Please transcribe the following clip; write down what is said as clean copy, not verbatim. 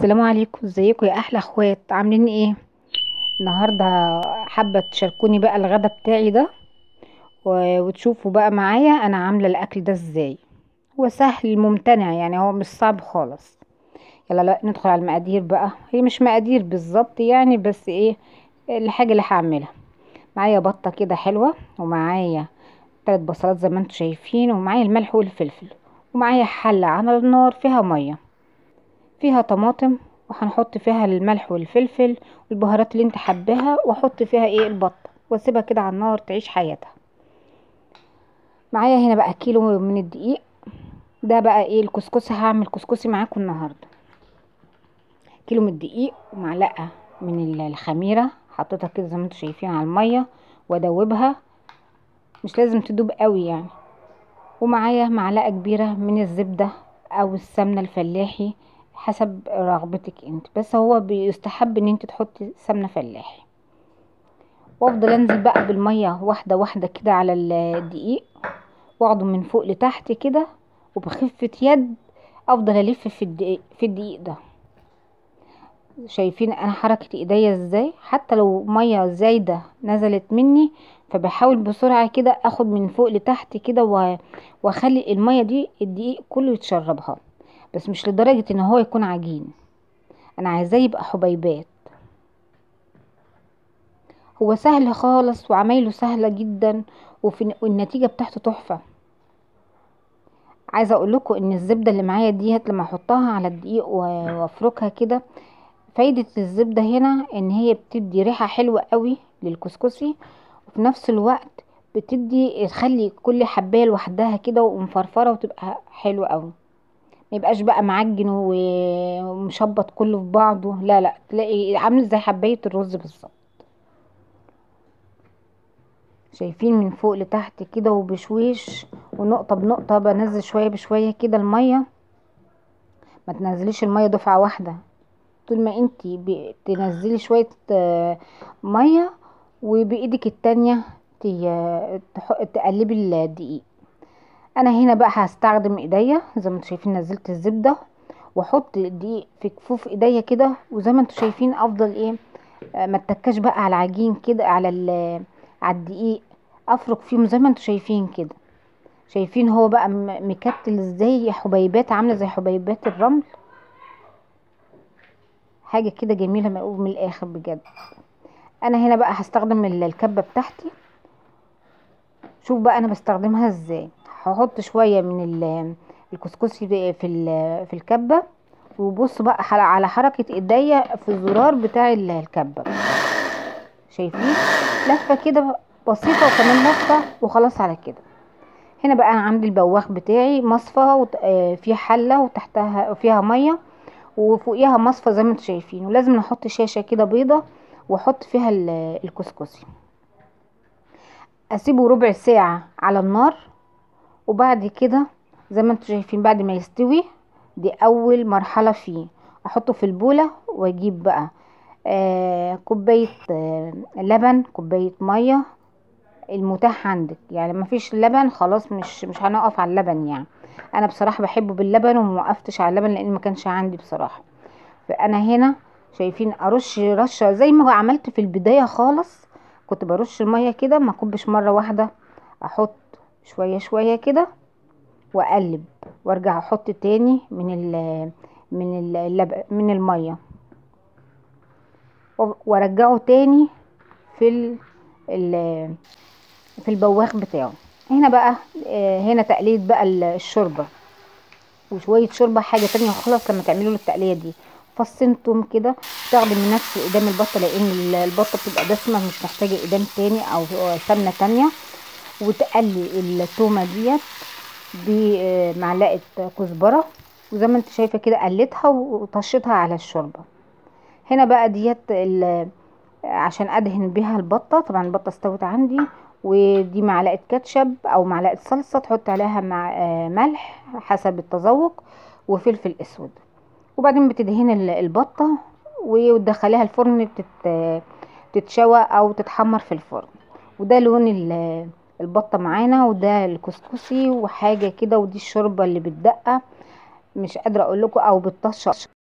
السلام عليكم، ازيكم يا احلى اخوات؟ عاملين ايه النهارده؟ حابه تشاركوني بقى الغدا بتاعي ده وتشوفوا بقى معايا انا عامله الاكل ده ازاي. هو سهل ممتنع، يعني هو مش صعب خالص. يلا لا ندخل على المقادير بقى. هي مش مقادير بالظبط يعني، بس ايه الحاجه اللي هعملها. معايا بطه كده حلوه، ومعايا 3 بصلات زي ما انتم شايفين، ومعايا الملح والفلفل، ومعايا حله على النار فيها ميه، فيها طماطم، وهنحط فيها الملح والفلفل والبهارات اللي انت حباها، واحط فيها ايه البطه، واسيبها كده على النار تعيش حياتها. معايا هنا بقى كيلو من الدقيق. ده بقى ايه الكسكسي، هعمل كسكسي معاكم النهارده. كيلو من الدقيق، ومعلقه من الخميره حطيتها كده زي ما انتم شايفين على الميه، وادوبها، مش لازم تدوب قوي يعني. ومعايا معلقه كبيره من الزبده او السمنه الفلاحي، حسب رغبتك انت، بس هو بيستحب ان انت تحطي سمنه فلاحي. وافضل انزل بقى بالميه واحده واحده كده على الدقيق، واخده من فوق لتحت كده، وبخفه يد افضل الف في الدقيق ده. شايفين انا حركه ايديا ازاي؟ حتى لو ميه زايده نزلت مني، فبحاول بسرعه كده اخد من فوق لتحت كده واخلي الميه دي الدقيق كله يتشربها، بس مش لدرجه ان هو يكون عجين. انا عايزاه يبقى حبيبات. هو سهل خالص، وعمايله سهله جدا، والنتيجه بتاعته تحفه. عايزه اقول لكم ان الزبده اللي معايا ديت لما احطها على الدقيق وافركها كده، فايده الزبده هنا ان هي بتدي ريحه حلوه قوي للكسكسي، وفي نفس الوقت تخلي كل حبايه لوحدها كده ومفرفره، وتبقى حلوه قوي. ما يبقاش بقى معجن ومشبط كله في بعضه، لا لا، تلاقي عامل زي حبايه الرز بالظبط. شايفين من فوق لتحت كده وبشويش، ونقطه بنقطه بنزل شويه بشويه كده الميه. ما تنزليش الميه دفعه واحده، طول ما انتي تنزلي شويه ميه، وبايدك التانية تقلبي الدقيق. انا هنا بقى هستخدم ايديا زي ما انتم شايفين، نزلت الزبده واحط الدقيق في كفوف ايديا كده، وزي ما انتم شايفين افضل ايه ما اتكاش بقى على العجين كده، على الدقيق، افرك فيهم زي ما انتم شايفين كده. شايفين هو بقى مكتل ازاي، حبيبات عامله زي حبيبات الرمل. حاجه كده جميله من الاخر بجد. انا هنا بقى هستخدم الكبه بتاعتي. شوف بقى انا بستخدمها ازاي. هحط شويه من الكسكسي في الكبه، وبص بقى على حركه ايديا في الزرار بتاع الكبه. شايفين لفه كده بسيطه، وكمان لفه، وخلاص على كده. هنا بقى انا عندي البواخ بتاعي مصفى، فيه حله وتحتها فيها ميه، وفوقيها مصفى زي ما انتم شايفين. ولازم نحط شاشه كده بيضه واحط فيها الكسكسي. اسيبه ربع ساعه على النار، وبعد كده زي ما انتم شايفين بعد ما يستوي، دي اول مرحله فيه. احطه في البوله، واجيب بقى كوبايه لبن، كوبايه ميه، المتاح عندك. يعني ما فيش لبن خلاص مش هنقف على اللبن يعني. انا بصراحه بحبه باللبن، وموقفتش على اللبن لان ما كانش عندي بصراحه. فانا هنا شايفين ارش رشه زي ما عملت في البدايه خالص. كنت برش الميه كده، ما كبش مره واحده، احط شويه شويه كده واقلب، وارجع احط تاني من الميه، وارجعه تاني في في البواخ بتاعه. هنا بقى هنا تقليد بقى الشوربه، وشويه شوربه حاجه تانية خالص لما تعملوا التقليه دي. فصين توم كده، تاخدي من نفس ايدام البطه، لان البطه بتبقى دسمه مش محتاجه ايدام تاني او سمنه تانية. وتقلي التومه ديت بمعلقه كزبره، وزي ما انت شايفه كده قلتها وطشيتها على الشوربه. هنا بقى ديت عشان ادهن بيها البطه. طبعا البطه استوت عندي، ودي معلقه كاتشب او معلقه صلصه، تحط عليها مع ملح حسب التذوق، وفلفل اسود. وبعدين بتدهن البطه وتدخليها الفرن تتشوى او تتحمر في الفرن. وده لون البطه معانا، وده الكسكسي وحاجه كده. ودي الشوربه اللي بتدقق، مش قادره اقول لكم، او بتطشق.